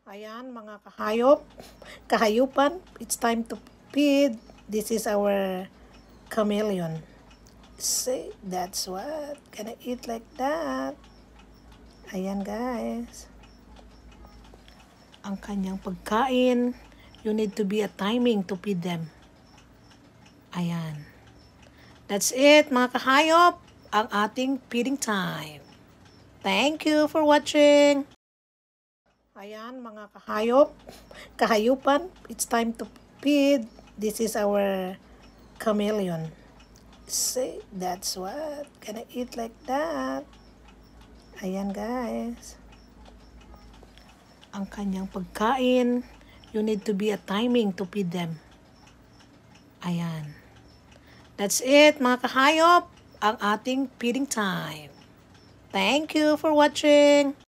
Ayan mga kahayupan, it's time to feed. This is our chameleon. See, that's what, gonna eat like that. Ayan guys. Ang kanyang pagkain, you need to be a timing to feed them. Ayan. That's it mga kahayop, ang ating feeding time. Thank you for watching. Ayan mga kahayupan, it's time to feed. This is our chameleon. See, that's what, gonna eat like that. Ayan guys. Ang kanyang pagkain, you need to be a timing to feed them. Ayan. That's it mga kahayop, ang ating feeding time. Thank you for watching.